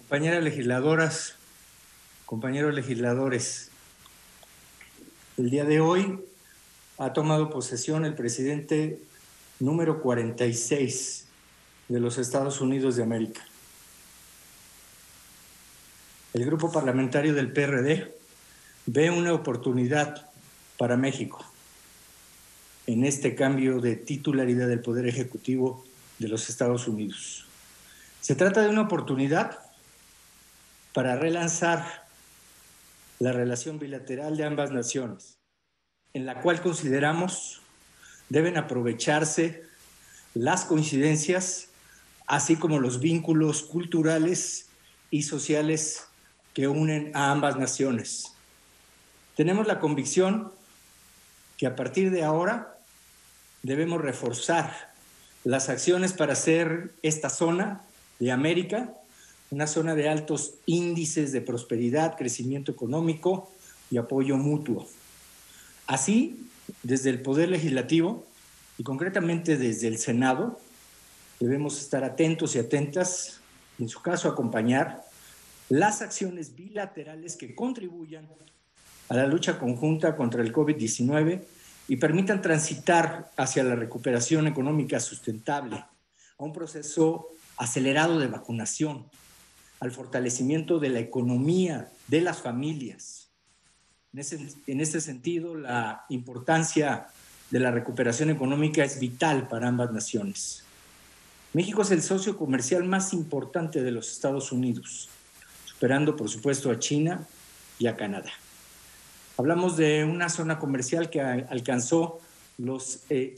Compañeras legisladoras, compañeros legisladores, el día de hoy ha tomado posesión el presidente número 46 de los Estados Unidos de América. El grupo parlamentario del PRD ve una oportunidad para México en este cambio de titularidad del Poder Ejecutivo de los Estados Unidos. Se trata de una oportunidad para relanzar la relación bilateral de ambas naciones, en la cual consideramos deben aprovecharse las coincidencias, así como los vínculos culturales y sociales que unen a ambas naciones. Tenemos la convicción que a partir de ahora debemos reforzar las acciones para hacer esta zona de América una zona de altos índices de prosperidad, crecimiento económico y apoyo mutuo. Así, desde el Poder Legislativo y concretamente desde el Senado, debemos estar atentos y atentas, en su caso acompañar, las acciones bilaterales que contribuyan a la lucha conjunta contra el COVID-19 y permitan transitar hacia la recuperación económica sustentable, a un proceso acelerado de vacunación, al fortalecimiento de la economía de las familias. En este sentido, la importancia de la recuperación económica es vital para ambas naciones. México es el socio comercial más importante de los Estados Unidos, superando, por supuesto, a China y a Canadá. Hablamos de una zona comercial que alcanzó los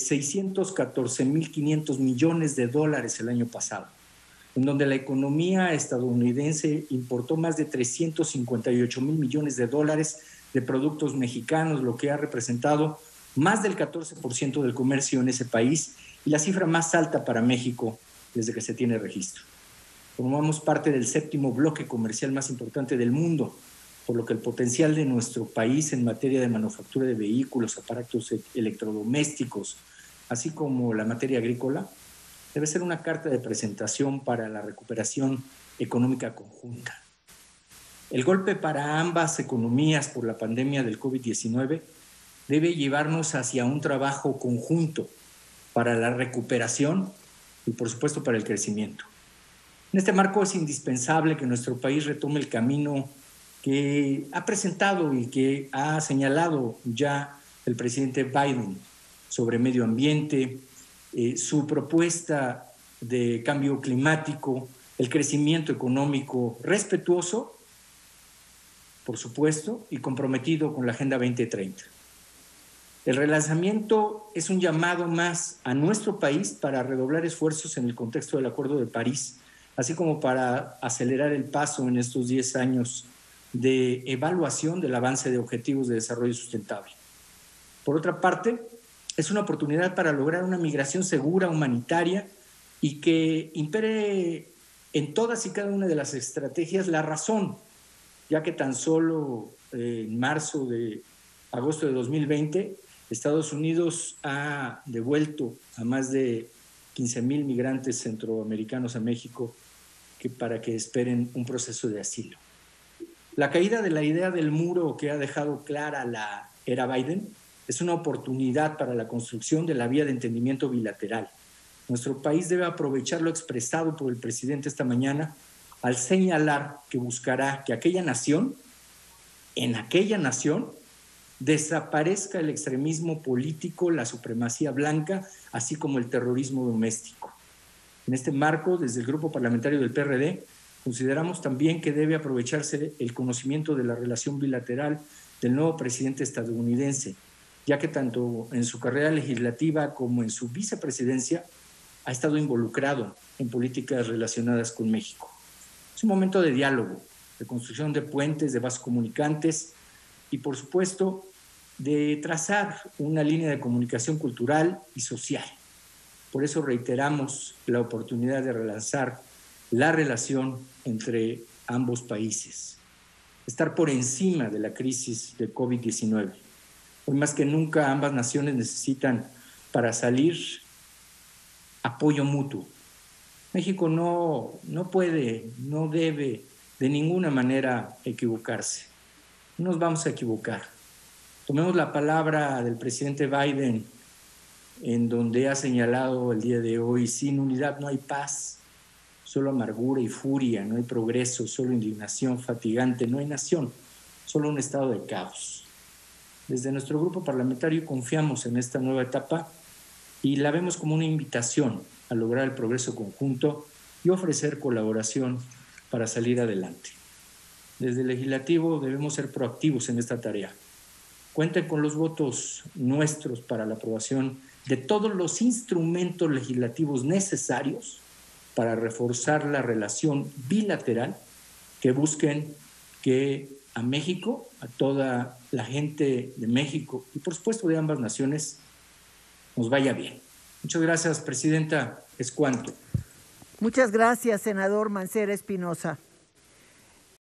614.500 millones de dólares el año pasado, en donde la economía estadounidense importó más de 358,000 millones de dólares de productos mexicanos, lo que ha representado más del 14% del comercio en ese país y la cifra más alta para México desde que se tiene registro. Formamos parte del 7º bloque comercial más importante del mundo, por lo que el potencial de nuestro país en materia de manufactura de vehículos, aparatos electrodomésticos, así como la materia agrícola, debe ser una carta de presentación para la recuperación económica conjunta. El golpe para ambas economías por la pandemia del COVID-19 debe llevarnos hacia un trabajo conjunto para la recuperación y, por supuesto, para el crecimiento. En este marco es indispensable que nuestro país retome el camino que ha presentado y que ha señalado ya el presidente Biden sobre medio ambiente, su propuesta de cambio climático, el crecimiento económico respetuoso, por supuesto, y comprometido con la Agenda 2030. El relanzamiento es un llamado más a nuestro país para redoblar esfuerzos en el contexto del Acuerdo de París, así como para acelerar el paso en estos 10 años de evaluación del avance de objetivos de desarrollo sustentable. Por otra parte, es una oportunidad para lograr una migración segura, humanitaria y que impere en todas y cada una de las estrategias la razón, ya que tan solo en agosto de 2020, Estados Unidos ha devuelto a más de 15,000 migrantes centroamericanos a México para que esperen un proceso de asilo. La caída de la idea del muro que ha dejado clara la era Biden es una oportunidad para la construcción de la vía de entendimiento bilateral. Nuestro país debe aprovechar lo expresado por el presidente esta mañana al señalar que buscará que en aquella nación, desaparezca el extremismo político, la supremacía blanca, así como el terrorismo doméstico. En este marco, desde el grupo parlamentario del PRD, consideramos también que debe aprovecharse el conocimiento de la relación bilateral del nuevo presidente estadounidense, ya que tanto en su carrera legislativa como en su vicepresidencia ha estado involucrado en políticas relacionadas con México. Es un momento de diálogo, de construcción de puentes, de vasos comunicantes y, por supuesto, de trazar una línea de comunicación cultural y social. Por eso reiteramos la oportunidad de relanzar la relación entre ambos países, estar por encima de la crisis de COVID-19. Hoy más que nunca ambas naciones necesitan para salir apoyo mutuo. México no puede, no debe de ninguna manera equivocarse. No nos vamos a equivocar. Tomemos la palabra del presidente Biden, en donde ha señalado el día de hoy: sin unidad no hay paz, solo amargura y furia, no hay progreso, solo indignación fatigante, no hay nación, solo un estado de caos. Desde nuestro grupo parlamentario confiamos en esta nueva etapa y la vemos como una invitación a lograr el progreso conjunto y ofrecer colaboración para salir adelante. Desde el Legislativo debemos ser proactivos en esta tarea. Cuenten con los votos nuestros para la aprobación de todos los instrumentos legislativos necesarios para reforzar la relación bilateral que busquen que a México, a toda la gente de México y por supuesto de ambas naciones, nos vaya bien. Muchas gracias, presidenta. Es cuanto. Muchas gracias, senador Mancera Espinosa.